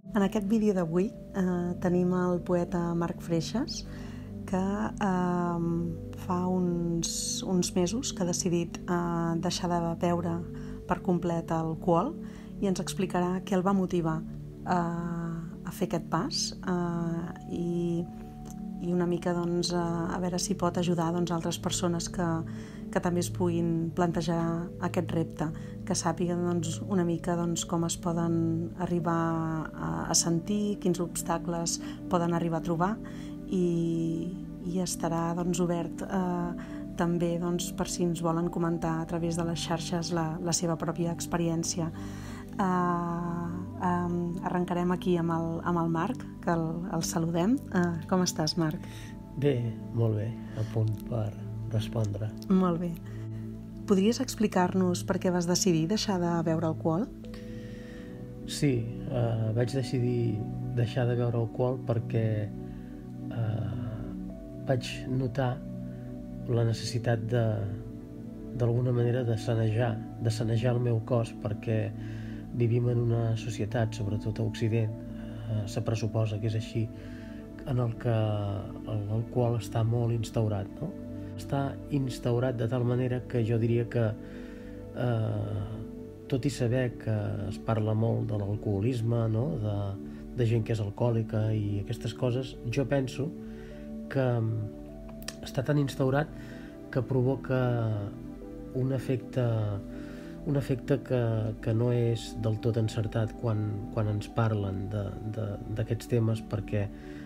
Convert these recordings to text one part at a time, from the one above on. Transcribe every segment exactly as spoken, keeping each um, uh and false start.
En aquest vídeo d'avui eh, tenim el poeta Marc Freixas, que eh, fa uns, uns mesos que ha decidit eh, deixar de beure per complet alcohol i ens explicarà què el va motivar eh, a fer aquest pas eh, i, i una mica doncs, a veure si pot ajudar doncs, altres persones que, que també es puguin plantejar aquest repte, que sàpiguen doncs, una mica doncs, com es poden arribar a, a sentir, quins obstacles poden arribar a trobar i, i estarà doncs, obert eh, també doncs, per si ens volen comentar a través de les xarxes la, la seva pròpia experiència. Eh, eh, arrencarem aquí amb el, amb el Marc, que el, el saludem. Eh, com estàs, Marc? Bé, molt bé, a punt per respondre. Molt bé. Podries explicar-nos per què vas decidir deixar de beure alcohol? Sí, eh, vaig decidir deixar de beure alcohol perquè eh, vaig notar la necessitat de, d'alguna manera de sanejar, de sanejar el meu cos, perquè vivim en una societat, sobretot a Occident, eh, se pressuposa que és així, en el que l'alcohol està molt instaurat, no? Està instaurat de tal manera que jo diria que eh, tot i saber que es parla molt de l'alcoholisme, no? de, de gent que és alcohòlica i aquestes coses, jo penso que està tan instaurat que provoca un efecte un efecte que, que no és del tot encertat quan, quan ens parlen d'aquests temes, perquè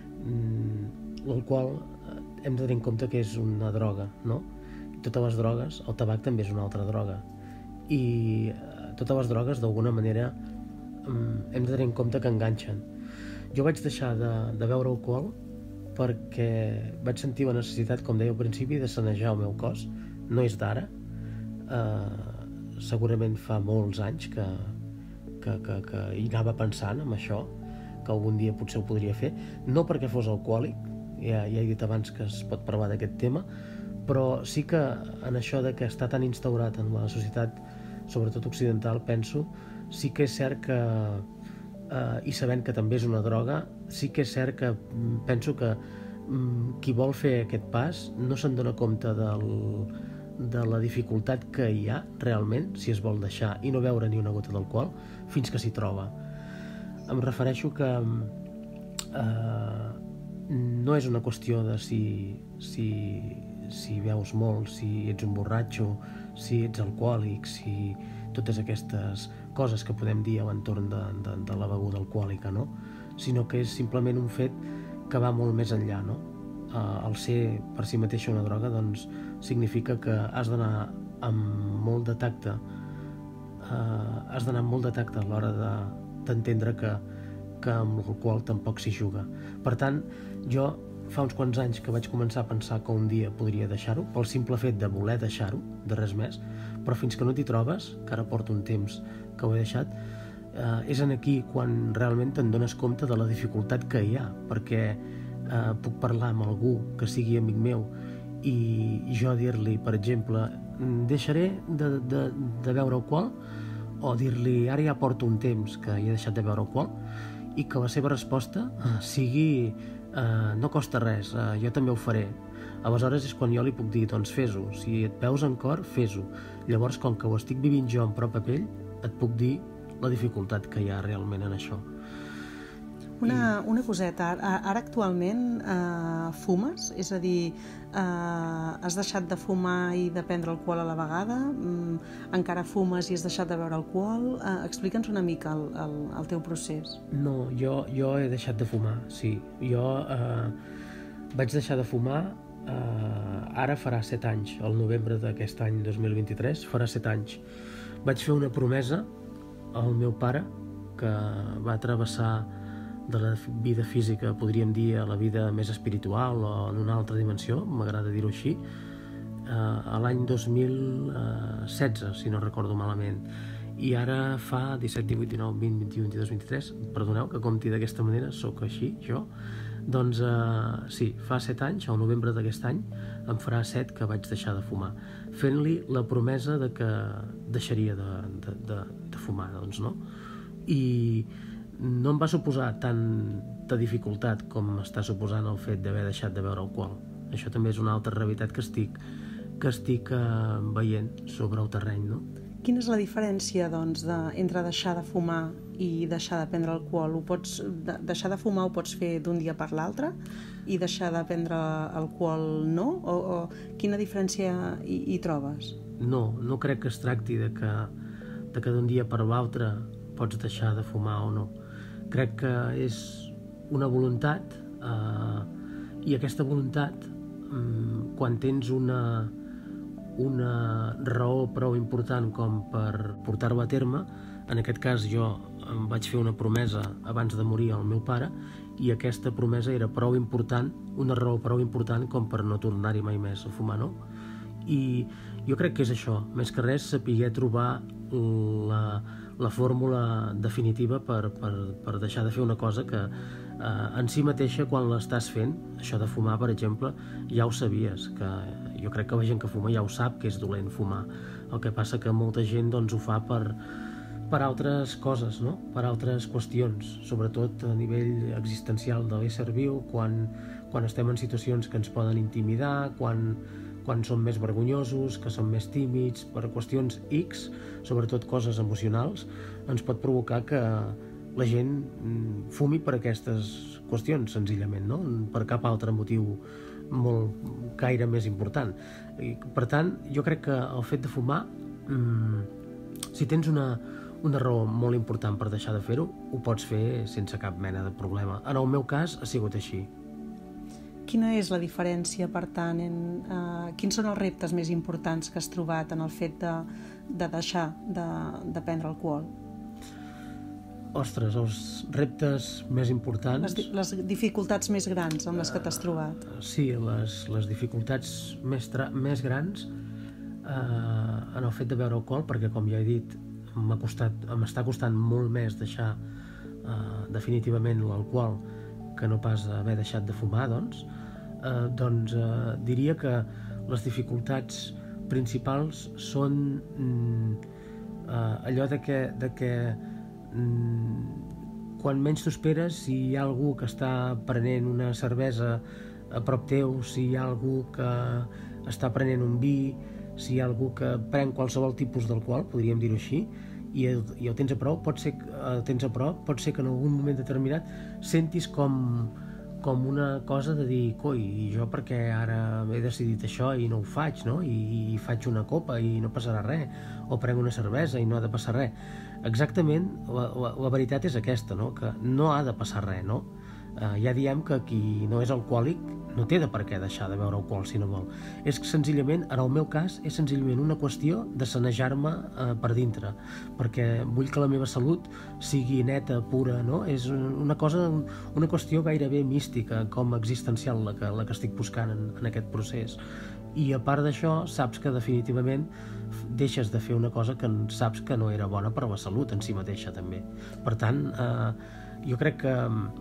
mm, l'alcohol hem de tenir en compte que és una droga, no? Totes les drogues, el tabac també és una altra droga, i totes les drogues d'alguna manera mm, hem de tenir en compte que enganxen. Jo vaig deixar de, de beure alcohol perquè vaig sentir la necessitat, com deia al principi, de sanejar el meu cos. No és d'ara, eh, segurament fa molts anys que, que, que, que hi anava pensant en això, que algun dia potser ho podria fer, no perquè fos alcohòlic, ja, ja he dit abans que es pot parlar d'aquest tema, però sí que en això de que està tan instaurat en la societat, sobretot occidental, penso, sí que és cert que Uh, i sabent que també és una droga, sí que és cert que mm, penso que mm, qui vol fer aquest pas no se'n dona compte del, de la dificultat que hi ha realment si es vol deixar i no beure ni una gota d'alcohol fins que s'hi troba. Em refereixo que uh, no és una qüestió de si, si, si beus molt, si ets un borratxo, si ets alcohòlic, si totes aquestes coses que podem dir a l'entorn de, de, de la beguda alcohòlica, no? Sinó que és simplement un fet que va molt més enllà, no? Uh, el ser per si mateixa una droga doncs significa que has d'anar amb molt de tacte, uh, has d'anar amb molt de tacte a l'hora de, d'entendre que, que amb l'alcohol tampoc s'hi juga. Per tant, jo fa uns quants anys que vaig començar a pensar que un dia podria deixar-ho, pel simple fet de voler deixar-ho, de res més, però fins que no t'hi trobes, que ara porto un temps que ho he deixat, eh, és en aquí quan realment te'n dones compte de la dificultat que hi ha, perquè eh, puc parlar amb algú que sigui amic meu i, i jo dir-li, per exemple, deixaré de, de, de beure alcohol, o dir-li, ara ja porto un temps que he deixat de beure alcohol, i que la seva resposta eh, sigui eh, no costa res, eh, jo també ho faré. Aleshores és quan jo li puc dir, doncs fes-ho, si et veus en cor, fes-ho. Llavors, com que ho estic vivint jo en pròpia pell, et puc dir la dificultat que hi ha realment en això. Una, una coseta, ara actualment eh, fumes? És a dir, eh, has deixat de fumar i de prendre alcohol a la vegada? Mm, encara fumes i has deixat de beure alcohol? Eh, Explica'ns una mica el, el, el teu procés. No, jo, jo he deixat de fumar, sí. Jo eh, vaig deixar de fumar Uh, ara farà set anys, el novembre d'aquest any dos mil vint-i-tres, farà set anys. Vaig fer una promesa al meu pare, que va travessar de la vida física, podríem dir, a la vida més espiritual o en una altra dimensió, m'agrada dir-ho així, uh, a l'any dos mil setze, si no recordo malament. I ara fa disset, divuit, dinou, vint, vint-i-u, vint-i-dos, vint-i-tres, perdoneu que compti d'aquesta manera, sóc així, jo. Doncs uh, sí, fa set anys, al novembre d'aquest any, em farà set que vaig deixar de fumar, fent-li la promesa de que deixaria de, de, de, de fumar, doncs, no? I no em va suposar tanta dificultat com està suposant el fet d'haver deixat de beure alcohol. Això també és una altra realitat que estic, que estic eh, veient sobre el terreny, no? Quina és la diferència, doncs, de, entre deixar de fumar i deixar de prendre alcohol? Ho pots, de, deixar de fumar ho pots fer d'un dia per l'altre i deixar de prendre alcohol no? O, o quina diferència hi, hi trobes? No, no crec que es tracti de que, de que d'un dia per l'altre pots deixar de fumar o no. Crec que és una voluntat eh, i aquesta voluntat, eh, quan tens una... una raó prou important com per portar-ho a terme. En aquest cas jo em vaig fer una promesa abans de morir al meu pare i aquesta promesa era prou important, una raó prou important com per no tornar-hi mai més a fumar, no? I jo crec que és això, més que res saber trobar la, la fórmula definitiva per, per, per deixar de fer una cosa que eh, en si mateixa quan l'estàs fent, això de fumar per exemple, ja ho sabies, que jo crec que la gent que fuma ja ho sap que és dolent fumar. El que passa que molta gent doncs, ho fa per, per altres coses, no? Per altres qüestions, sobretot a nivell existencial de l'ésser viu, quan, quan estem en situacions que ens poden intimidar, quan, quan som més vergonyosos, que som més tímids, per qüestions X, sobretot coses emocionals, ens pot provocar que la gent fumi per aquestes qüestions, senzillament, no? Per cap altre motiu molt gaire més important. I, per tant, jo crec que el fet de fumar, mmm, si tens una, una raó molt important per deixar de fer-ho, ho pots fer sense cap mena de problema. En el meu cas ha sigut així. Quina és la diferència, per tant, en, uh, quins són els reptes més importants que has trobat en el fet de, de deixar de, de prendre alcohol? Ostres, els reptes més importants... Les, les dificultats més grans amb les que t'has trobat. Uh, sí, les, les dificultats més, tra més grans uh, en el fet de beure alcohol, perquè com ja he dit, m'està costant molt més deixar uh, definitivament l'alcohol que no pas haver deixat de fumar, doncs, uh, doncs uh, diria que les dificultats principals són mm, uh, allò de que, de que quan menys t'ho esperes, si hi ha algú que està prenent una cervesa a prop teu, si hi ha algú que està prenent un vi, si hi ha algú que pren qualsevol tipus d'alcohol, podríem dir-ho així, i el, i el tens a prop, pot ser, el tens a prop, pot ser que en algun moment determinat sentis com, com una cosa de dir, coi, i jo perquè ara he decidit això i no ho faig, no? I, i faig una copa i no passarà res, o prenc una cervesa i no ha de passar res. Exactament, la, la, la veritat és aquesta, no? Que no ha de passar res, no? Eh, ja diem que qui no és alcohòlic no té de per què deixar de beure alcohol si no vol. És senzillament, en el meu cas, és senzillament una qüestió de sanejar-me eh, per dintre, perquè vull que la meva salut sigui neta, pura, no? És una cosa, una qüestió gairebé mística, com existencial, la que, la que estic buscant en, en aquest procés. I a part d'això, saps que definitivament deixes de fer una cosa que saps que no era bona per a la salut en si mateixa també. Per tant, eh, jo crec que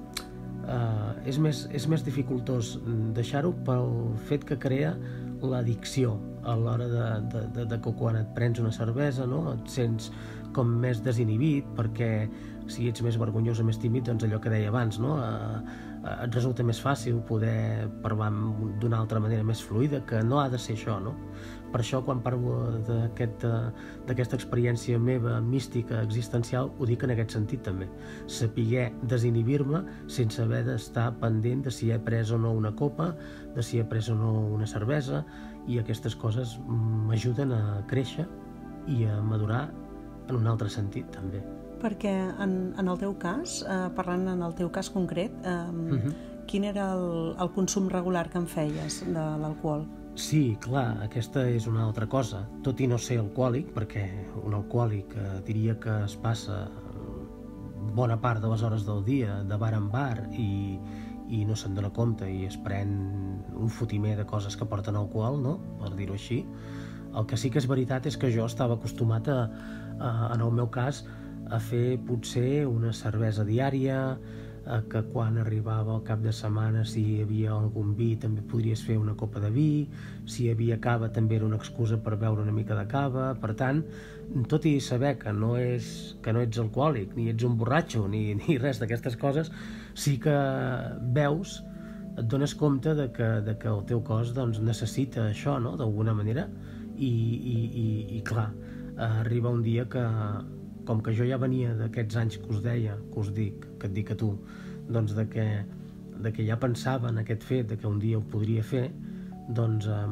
eh, és, més, és més dificultós deixar-ho pel fet que crea l'addicció a l'hora de, de, de, de que quan et prens una cervesa, no? Et sents com més desinhibit, perquè si ets més vergonyós o més tímid, doncs allò que deia abans, no? Eh, et resulta més fàcil poder parlar d'una altra manera més fluida, que no ha de ser això, no? Per això, quan parlo d'aquesta aquest, experiència meva mística, existencial, ho dic en aquest sentit també. Saber desinhibir-me sense haver d'estar pendent de si he pres o no una copa, de si he pres o no una cervesa, i aquestes coses m'ajuden a créixer i a madurar en un altre sentit també. Perquè en, en el teu cas, eh, parlant en el teu cas concret, eh, uh-huh. quin era el, el consum regular que en feies de l'alcohol? Sí, clar, aquesta és una altra cosa. Tot i no ser alcohòlic, perquè un alcohòlic eh, diria que es passa bona part de les hores del dia de bar en bar i, i no se'n dona compte i es pren un fotimer de coses que porten alcohol, no? Per dir-ho així. El que sí que és veritat és que jo estava acostumat a, a en el meu cas, a fer potser una cervesa diària, eh, que quan arribava el cap de setmana, si hi havia algun vi també podries fer una copa de vi, si hi havia cava també era una excusa per beure una mica de cava. Per tant, tot i saber que no, és, que no ets alcohòlic, ni ets un borratxo, ni, ni res d'aquestes coses, sí que veus, et dones compte de que, de que el teu cos doncs, necessita això, no?, d'alguna manera, i, i, i, i clar, arriba un dia que, com que jo ja venia d'aquests anys que us deia, que us dic, que et dic a tu, doncs de que, de que ja pensava en aquest fet, de que un dia ho podria fer, doncs eh,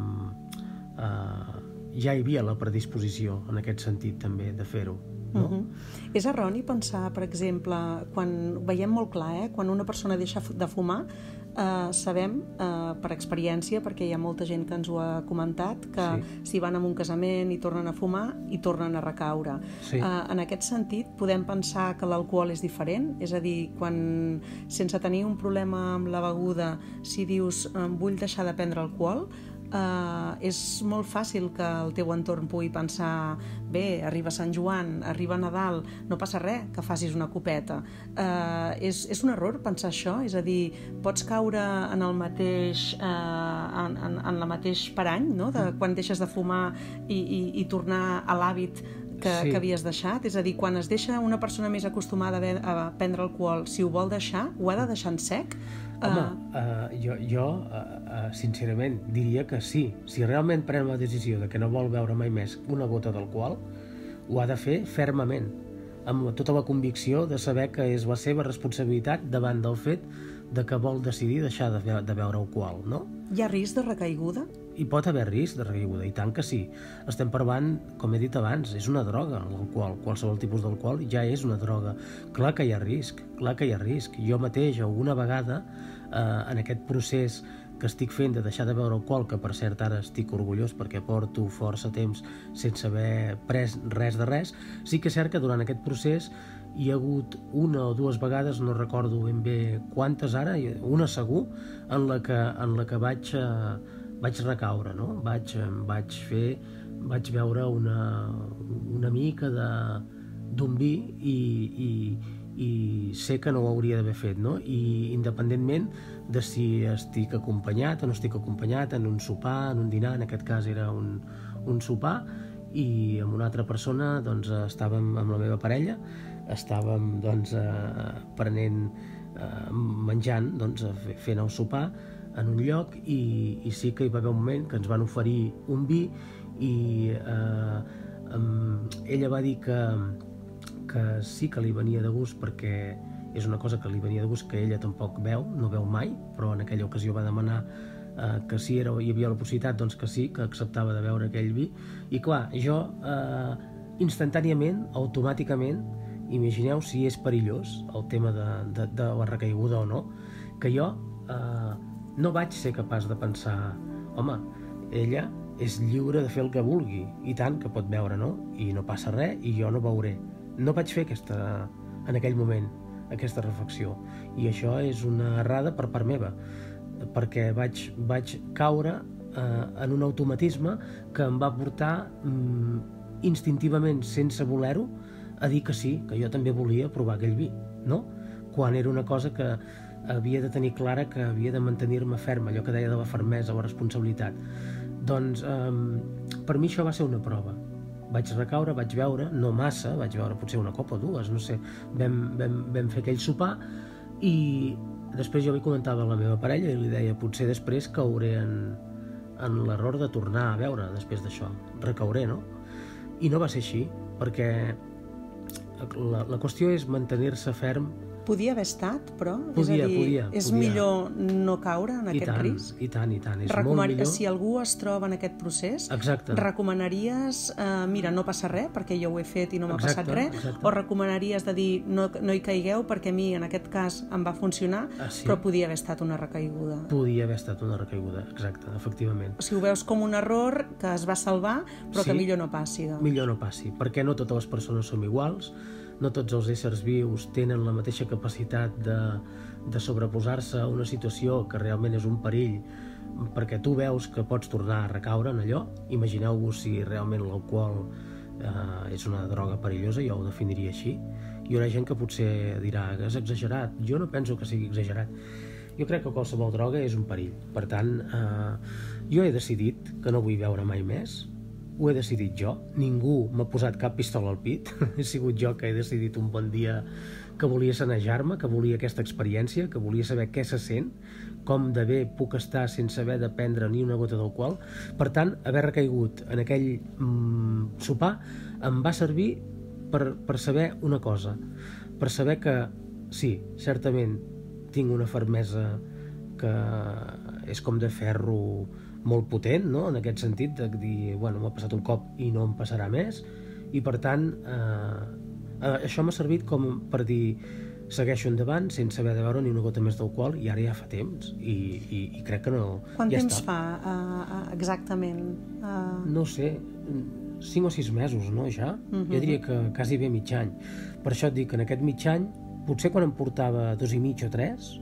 eh, ja hi havia la predisposició en aquest sentit també de fer-ho. No? Uh-huh. És erroni pensar, per exemple, quan veiem molt clar, eh, quan una persona deixa de fumar, eh, sabem eh, per experiència, perquè hi ha molta gent que ens ho ha comentat, que sí. si van a un casament i tornen a fumar i tornen a recaure. Sí. Eh, en aquest sentit, podem pensar que l'alcohol és diferent? És a dir, quan sense tenir un problema amb la beguda, si dius eh, vull deixar de prendre alcohol, Uh, és molt fàcil que el teu entorn pugui pensar bé, arriba Sant Joan, arriba Nadal, no passa res que facis una copeta. Uh, és, és un error pensar això? És a dir, pots caure en el mateix uh, en, en, en la mateix parany, no?, de quan deixes de fumar i, i, i tornar a l'hàbit que, sí. que havies deixat? És a dir, quan es deixa una persona més acostumada a, a prendre alcohol, si ho vol deixar, ho ha de deixar en sec? Home, uh, jo, jo uh, uh, sincerament diria que sí. Si realment pren la decisió de que no vol beure mai més una gota d'alcohol, ho ha de fer fermament, amb tota la convicció de saber que és la seva responsabilitat davant del fet de que vol decidir deixar de, be de beure alcohol, no? Hi ha risc de recaiguda? Hi pot haver risc de recaiguda, i tant que sí. Estem parlant, com he dit abans, és una droga, l'alcohol. Qualsevol tipus d'alcohol ja és una droga. Clar que hi ha risc, clar que hi ha risc. Jo mateix, alguna vegada, eh, en aquest procés que estic fent de deixar de beure alcohol, que per cert ara estic orgullós perquè porto força temps sense haver pres res de res, sí que és cert que durant aquest procés hi ha hagut una o dues vegades, no recordo ben bé quantes ara, una segur, en la que, en la que vaig... Eh, vaig recaure, no? Vaig, vaig fer, vaig veure una, una mica d'un vi i, i, i sé que no ho hauria d'haver fet, no? I independentment de si estic acompanyat o no estic acompanyat en un sopar, en un dinar, en aquest cas era un, un sopar, i amb una altra persona doncs, estàvem amb la meva parella, estàvem doncs, eh, prenent, eh, menjant, doncs, fent el sopar, en un lloc, i, i sí que hi va haver un moment que ens van oferir un vi i eh, um, ella va dir que, que sí que li venia de gust, perquè és una cosa que li venia de gust, que ella tampoc beu, no beu mai, però en aquella ocasió va demanar eh, que si era, hi havia la possibilitat, doncs que sí, que acceptava de beure aquell vi. I clar, jo eh, instantàniament, automàticament, imagineu si és perillós el tema de, de, de la recaiguda o no, que jo eh, no vaig ser capaç de pensar, home, ella és lliure de fer el que vulgui, i tant que pot beure, no? I no passa res, i jo no beuré. No vaig fer aquesta, en aquell moment, aquesta reflexió. I això és una errada per part meva, perquè vaig, vaig caure eh, en un automatisme que em va portar mm, instintivament, sense voler-ho, a dir que sí, que jo també volia provar aquell vi, no? Quan era una cosa que havia de tenir clara, que havia de mantenir-me ferma, allò que deia de la fermesa, la responsabilitat. Doncs eh, per mi això va ser una prova. Vaig recaure, vaig veure, no massa, vaig veure potser una copa o dues, no sé, vam, vam, vam fer aquell sopar, i després jo li comentava a la meva parella i li deia, potser després cauré en, en l'error de tornar a veure després d'això, recauré, no? I no va ser així, perquè la, la qüestió és mantenir-se ferm. Podia haver estat, però? Podia, és a dir, podia, és podia. millor no caure en I aquest tant, risc? I tant, i tant. És Recoman... molt millor. Si algú es troba en aquest procés, exacte. Recomanaries, eh, mira, no passa res perquè jo ho he fet i no m'ha passat res, exacte. O recomanaries de dir, no, no hi caigueu perquè a mi en aquest cas em va funcionar, ah, sí? Però podia haver estat una recaiguda. Podia haver estat una recaiguda, exacte, efectivament. Si ho veus com un error que es va salvar, però sí, que millor no passi. Doncs. Millor no passi, perquè no totes les persones som iguals, no tots els éssers vius tenen la mateixa capacitat de, de sobreposar-se a una situació que realment és un perill, perquè tu veus que pots tornar a recaure en allò. Imagineu-vos si realment l'alcohol uh, és una droga perillosa, jo ho definiria així. Hi haurà gent que potser dirà que és exagerat. Jo no penso que sigui exagerat. Jo crec que qualsevol droga és un perill. Per tant, eh, jo he decidit que no vull beure mai més. Ho he decidit jo. Ningú m'ha posat cap pistola al pit. He sigut jo que he decidit un bon dia que volia sanejar-me, que volia aquesta experiència, que volia saber què se sent, com de bé puc estar sense haver de prendre ni una gota d'alcohol. Per tant, haver recaigut en aquell mm, sopar em va servir per, per saber una cosa, per saber que sí, certament tinc una fermesa que és com de ferro molt potent, no? En aquest sentit de dir, bueno, m'ha passat un cop i no em passarà més, i per tant eh, eh, això m'ha servit com per dir segueixo endavant sense haver de beure ni una gota més d'alcohol, i ara ja fa temps i, i, i crec que no... Quant ja temps està. fa uh, exactament? Uh... No sé, cinc o sis mesos, no, ja? Uh-huh. Jo diria que quasi bé mig any. Per això et dic que en aquest mig any, potser quan em portava dos i mig o tres,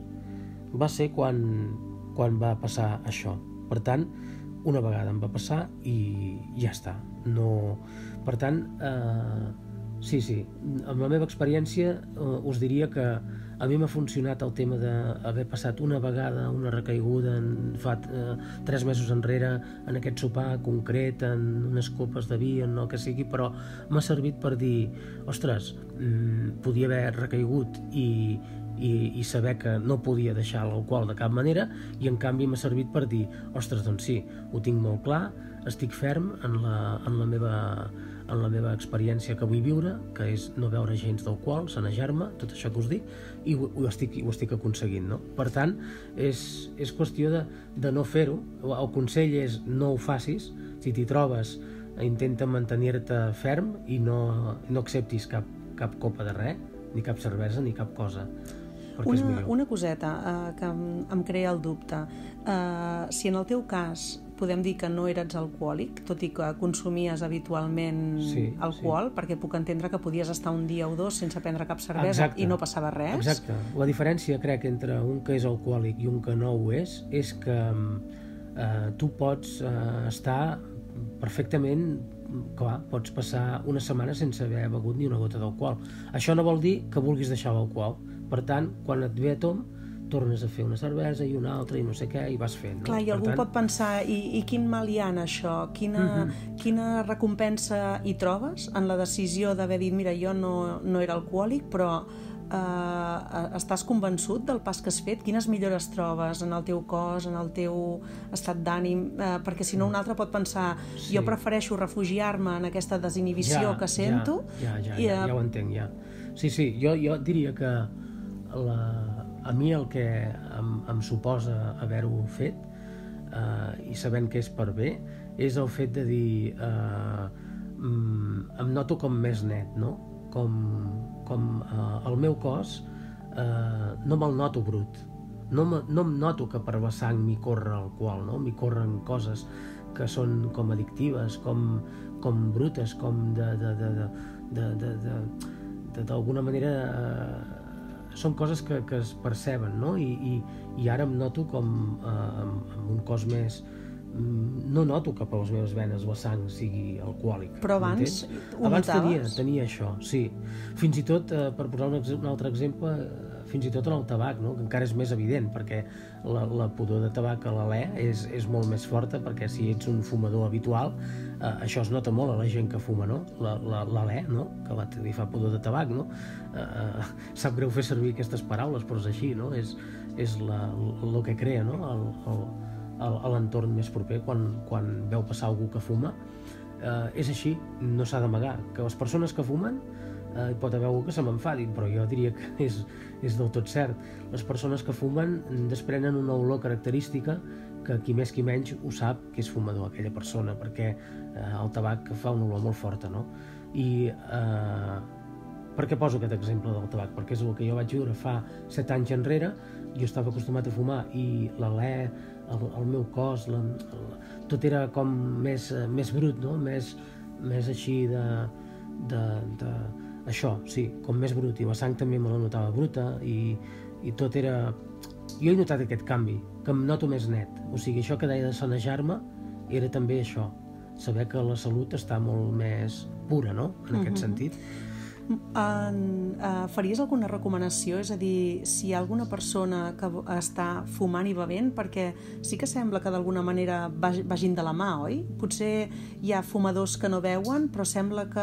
va ser quan, quan va passar això. Per tant, una vegada em va passar i ja està. No... Per tant, eh, sí, sí, amb la meva experiència eh, us diria que a mi m'ha funcionat el tema d'haver passat una vegada una recaiguda en, fa eh, tres mesos enrere en aquest sopar concret, en unes copes de vi, en el que sigui, però m'ha servit per dir, ostres, mmm, podia haver recaigut i, i, i saber que no podia deixar l'alcohol de cap manera, i en canvi m'ha servit per dir, ostres, doncs sí, ho tinc molt clar, estic ferm en la, en la meva en la meva experiència que vull viure, que és no beure gens d'alcohol, sanejar-me, tot això que us dic, i ho, ho, estic, ho estic aconseguint, no? Per tant, és, és qüestió de, de no fer-ho. El consell és no ho facis. Si t'hi trobes, intenta mantenir-te ferm i no, no acceptis cap, cap copa de res, ni cap cervesa, ni cap cosa. Una, una coseta uh, que em, em crea el dubte. Uh, si en el teu cas podem dir que no eres alcohòlic, tot i que consumies habitualment sí, alcohol, sí. Perquè puc entendre que podies estar un dia o dos sense prendre cap cervesa. Exacte. I no passava res. Exacte. La diferència, crec, entre un que és alcohòlic i un que no ho és, és que eh, tu pots eh, estar perfectament, clar, pots passar una setmana sense haver begut ni una gota d'alcohol. Això no vol dir que vulguis deixar l'alcohol. Per tant, quan et ve a tom, tornes a fer una cervesa i una altra i no sé què, i vas fent. No? Clar, i algú tant... pot pensar, i, i quin mal hi ha en això? Quina, uh-huh. quina recompensa hi trobes en la decisió d'haver dit, mira, jo no, no era alcohòlic, però eh, estàs convençut del pas que has fet? Quines millores trobes en el teu cos, en el teu estat d'ànim? Eh, perquè si no un altre pot pensar, sí. Jo prefereixo refugiar-me en aquesta desinhibició ja, que sento. Ja, ja, ja, i, ja, ja ho entenc, ja. Sí, sí, jo, jo diria que la... a mi el que em, em suposa haver-ho fet eh, i sabent que és per bé és el fet de dir eh, em noto com més net, no? Com, com eh, el meu cos eh, no me'l noto brut, no, me, no em noto que per la sang m'hi corre alcohol, no? M'hi corren coses que són com addictives, com, com brutes, com de, de, de, de, de, de, de, de d'alguna manera eh, són coses que, que es perceben, no? I, i, i ara em noto com eh, amb, amb un cos més... No noto que per les meves venes la sang sigui alcohòlic. Però abans ho abans tenia, notaves? tenia això, sí. Fins i tot, eh, per posar un, un altre exemple, fins i tot en el tabac, no? Que encara és més evident, perquè la, la pudor de tabac a l'alè és, és molt més forta, perquè si ets un fumador habitual, eh, això es nota molt a la gent que fuma, no? L'alè, no? Que la, li fa pudor de tabac, no? Eh, sap greu fer servir aquestes paraules, però és així, no? És, és la, el que crea, no? El, el, a l'entorn més proper quan, quan veu passar algú que fuma. Eh, és així, no s'ha d'amagar. Que les persones que fumen, eh, hi pot haver algú que se m'enfadi, però jo diria que és, és del tot cert. Les persones que fumen desprenen una olor característica que qui més qui menys ho sap que és fumador, aquella persona, perquè eh, el tabac fa una olor molt forta, no? I eh, per què poso aquest exemple del tabac? Perquè és el que jo vaig viure fa set anys enrere. Jo estava acostumat a fumar i l'alè, el, el meu cos, la, la, tot era com més, més brut, no? Més, més així de, de, de... Això, sí, com més brut. I la sang també me la notava bruta i, i tot era... Jo he notat aquest canvi, que em noto més net. O sigui, això que deia de sanejar-me era també això. saber que la salut està molt més pura, no?, en aquest sentit. En, uh, faries alguna recomanació? És a dir, si hi ha alguna persona que està fumant i bevent, perquè sí que sembla que d'alguna manera vagin de la mà, oi? Potser hi ha fumadors que no beuen, però sembla que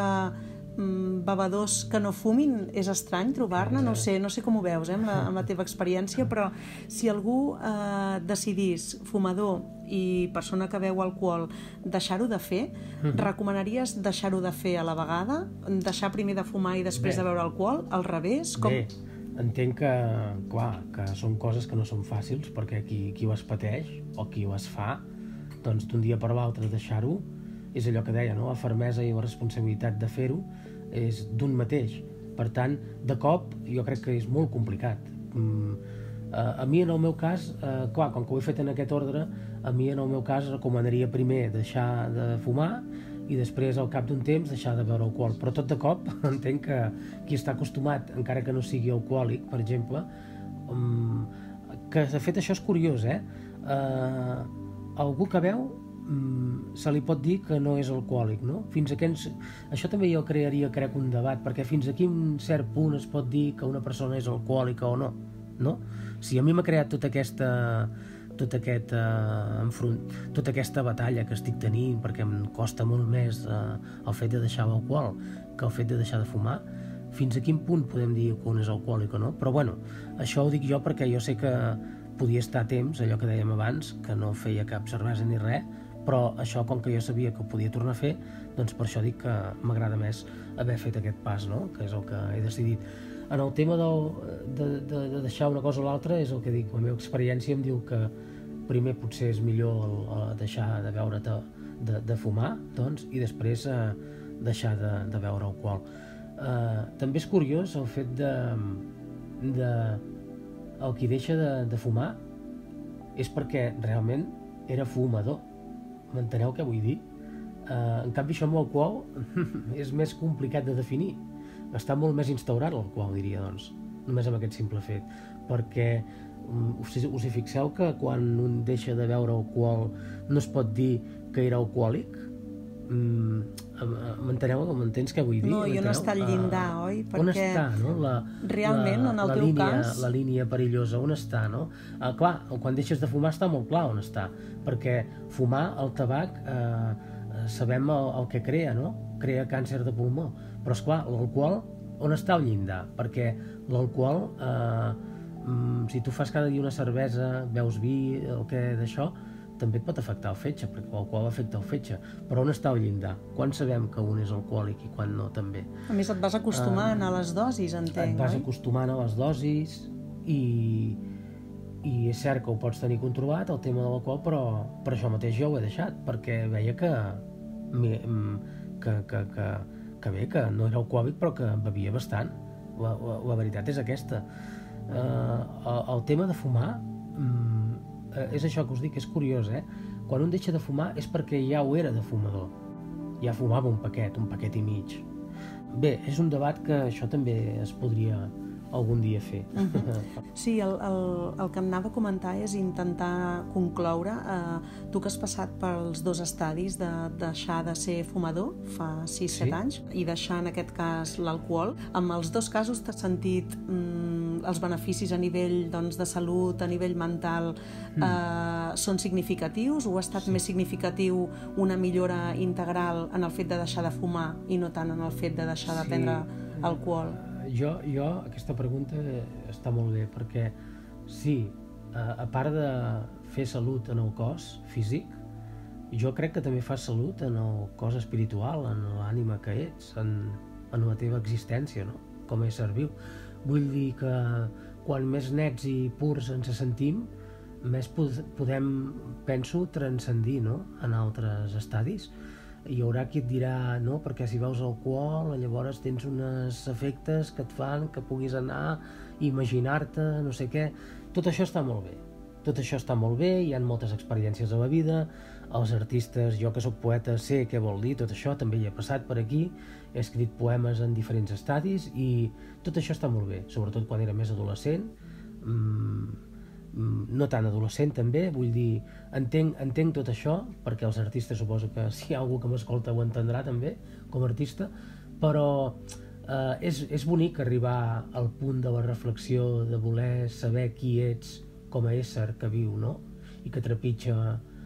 mm, bevedors que no fumin és estrany trobar-ne, no sé, no sé com ho veus, eh, amb, la, amb la teva experiència, però si algú eh, decidís, fumador i persona que beu alcohol, deixar-ho de fer, uh-huh. recomanaries deixar-ho de fer a la vegada? Deixar primer de fumar i després Bé. de beure alcohol? Al revés? Com... Bé, entenc que, clar, que són coses que no són fàcils, perquè qui, qui ho es pateix o qui ho es fa, doncs d'un dia per l'altre deixar-ho, és allò que deia, no? La fermesa i la responsabilitat de fer-ho és d'un mateix. Per tant, de cop, jo crec que és molt complicat. Mm, a mi, en el meu cas, eh, clar, com que ho he fet en aquest ordre, a mi, en el meu cas, recomanaria primer deixar de fumar i després, al cap d'un temps, deixar de beure alcohol. Però tot de cop, entenc que qui està acostumat, encara que no sigui alcohòlic, per exemple, um, que de fet això és curiós, eh? Uh, algú que beu um, se li pot dir que no és alcohòlic, no? Fins a quins... Això també jo crearia, crec, un debat, perquè fins a quin cert punt es pot dir que una persona és alcohòlica o no, no? Si a mi m'ha creat tota aquesta tot aquest, eh, enfront, tota aquesta batalla que estic tenint, perquè em costa molt més eh, el fet de deixar l'alcohol que el fet de deixar de fumar, fins a quin punt podem dir que un és alcohòlic o no? Però bueno, això ho dic jo perquè jo sé que podia estar a temps, allò que dèiem abans, que no feia cap cervesa ni res, però això, com que jo sabia que ho podia tornar a fer, doncs per això dic que m'agrada més haver fet aquest pas, no? Que és el que he decidit. En el tema del, de, de, de deixar una cosa o l'altra, és el que dic, la meva experiència em diu que primer potser és millor el, el deixar de beure de, de, de fumar, doncs, i després eh, deixar de, de beure alcohol. Eh, també és curiós el fet de, de el qui deixa de, de fumar és perquè realment era fumador. M'enteneu què vull dir? Eh, en canvi, això amb l'alcohol és més complicat de definir. Està molt més instaurat l'alcohol, diria, doncs, només amb aquest simple fet, perquè us, us hi fixeu que quan un deixa de beure alcohol no es pot dir que era alcohòlic? M'enteneu? M'entens què vull dir? No, jo no està al llindar, uh, oi? Perquè on està, no? La, realment, la, en el la teu línia, cas... La línia perillosa, on està, no? Uh, clar, quan deixes de fumar està molt clar on està, perquè fumar, el tabac, uh, sabem el, el que crea, no? Crea càncer de pulmó, però esclar, l'alcohol on està el llindar? Perquè l'alcohol, eh, si tu fas cada dia una cervesa, beus vi, el que d'això, també et pot afectar el fetge, perquè l'alcohol afecta el fetge. Però on està el llindar? Quan sabem que un és alcohòlic i quan no, també? A més, et vas acostumant uh, a les dosis, entenc, et vas oi? acostumant a les dosis i, i és cert que ho pots tenir controlat, el tema de l'alcohol, però per això mateix jo ho he deixat, perquè veia que que, que, que que bé, que no era alcohòlic però que bevia bastant, la, la, la veritat és aquesta. Eh, el, el tema de fumar mm, és això que us dic, és curiós, eh? Quan un deixa de fumar és perquè ja ho era de fumador, ja fumava un paquet, un paquet i mig. Bé, és un debat que això també es podria algun dia fer. Uh-huh. Sí, el, el, el que em anava a comentar és intentar concloure, eh, tu que has passat pels dos estadis de deixar de ser fumador fa sis set sí. anys i deixar en aquest cas l'alcohol, amb els dos casos t'has sentit mm, els beneficis a nivell doncs, de salut, a nivell mental mm. eh, són significatius o ha estat sí. més significatiu una millora integral en el fet de deixar de fumar i no tant en el fet de deixar sí. de prendre alcohol? Jo, jo, aquesta pregunta està molt bé, perquè sí, a, a part de fer salut en el cos físic, jo crec que també fas salut en el cos espiritual, en l'ànima que ets, en, en la teva existència, no? Com a ésser viu. Vull dir que quan més nets i purs ens sentim, més pod podem, penso, transcendir, no? En altres estadis. Hi haurà qui et dirà, no, perquè si veus alcohol llavors tens uns efectes que et fan que puguis anar, imaginar-te, no sé què. Tot això està molt bé, tot això està molt bé, hi ha moltes experiències a la vida, els artistes, jo que soc poeta sé què vol dir tot això, també hi he passat per aquí, he escrit poemes en diferents estadis i tot això està molt bé, sobretot quan era més adolescent. Mm, no tan adolescent també, vull dir, entenc, entenc tot això, perquè els artistes suposo que si hi ha algú que m'escolta ho entendrà també, com a artista, però eh, és, és bonic arribar al punt de la reflexió, de voler saber qui ets com a ésser que viu, no? I que trepitja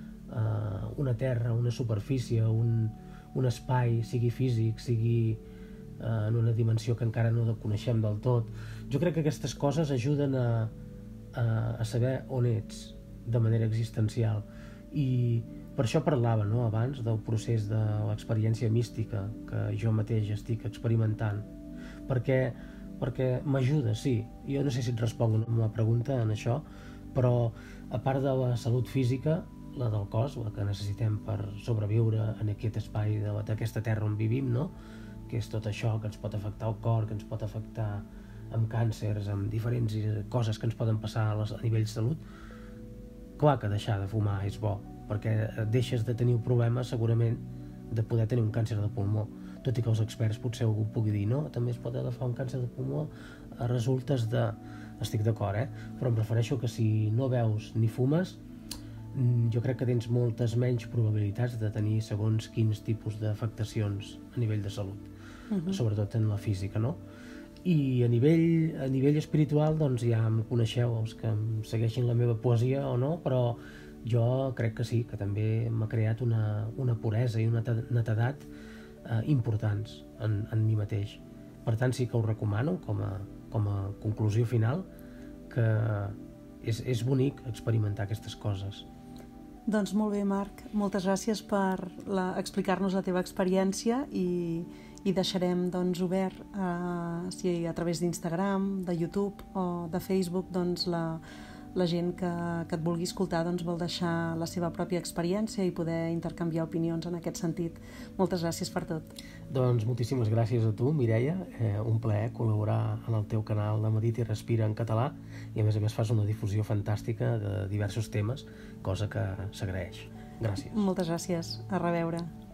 eh, una terra, una superfície, un, un espai, sigui físic, sigui eh, en una dimensió que encara no coneixem del tot. Jo crec que aquestes coses ajuden a, a, a saber on ets de manera existencial, i per això parlava, no, abans del procés de l'experiència mística que jo mateix estic experimentant, perquè, perquè m'ajuda, sí. Jo no sé si et responc a la pregunta en això, però a part de la salut física, la del cos, la que necessitem per sobreviure en aquest espai d'aquesta terra on vivim, no? Que és tot això que ens pot afectar el cor, que ens pot afectar amb càncers, amb diferents coses que ens poden passar a, les, a nivell de salut. Clar que deixar de fumar és bo, perquè deixes de tenir un problema segurament de poder tenir un càncer de pulmó, tot i que els experts potser algú pugui dir no, també es pot agafar un càncer de pulmó a resultes de... Estic d'acord, eh? Però em refereixo que si no beus ni fumes, jo crec que tens moltes menys probabilitats de tenir segons quins tipus d'afectacions a nivell de salut, uh-huh. Sobretot en la física, no? I a nivell, a nivell espiritual, doncs ja em coneixeu, els que em segueixin la meva poesia o no, però jo crec que sí, que també m'ha creat una, una puresa i una netedat eh, importants en, en mi mateix. Per tant, sí que ho recomano com a, com a conclusió final, que és, és bonic experimentar aquestes coses. Doncs molt bé, Marc, moltes gràcies per la, explicar-nos la teva experiència, i, i deixarem doncs, obert, eh, si a través d'Instagram, de YouTube o de Facebook, doncs, la, la gent que, que et vulgui escoltar doncs, vol deixar la seva pròpia experiència i poder intercanviar opinions en aquest sentit. Moltes gràcies per tot. Doncs moltíssimes gràcies a tu, Mireia. Eh, un plaer col·laborar en el teu canal de Medita i Respira en català, i a més a més fas una difusió fantàstica de diversos temes, cosa que s'agraeix. Gràcies. Moltes gràcies. A reveure.